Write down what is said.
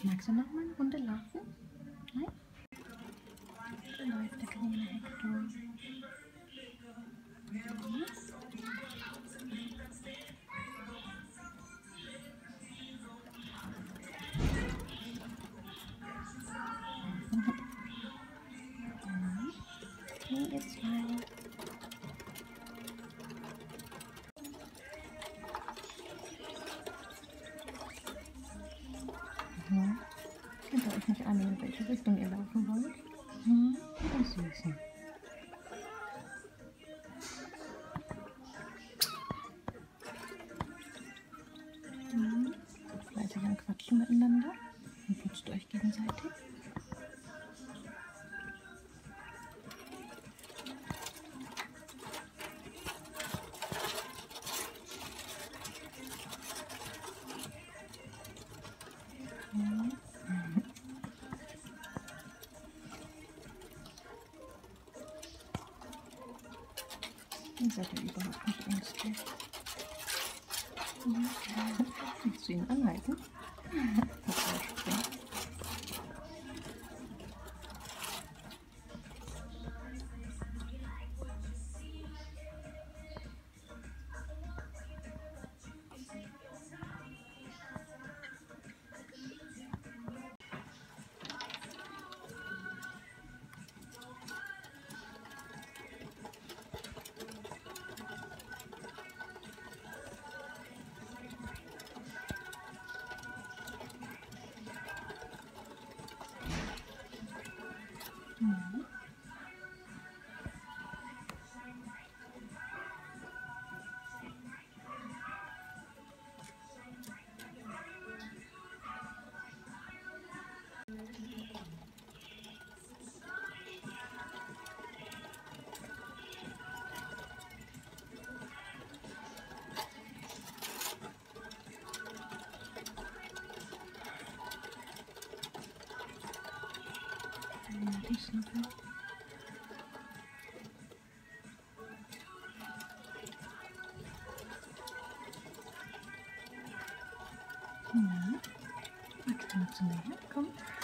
Magst du noch mal eine Runde laufen? Nein? Da läuft der kleine Hector. Okay, ihr zwei. Könnt ihr euch nicht annehmen, in welche Richtung ihr laufen wollt? Oh, süß. Fleißig am Quatschen miteinander und putzt euch gegenseitig. Ihr seid ja überhaupt nicht ängstlich. Willst du ihn anhalten? Die Schnuppe. Magst du noch zu mir? Komm.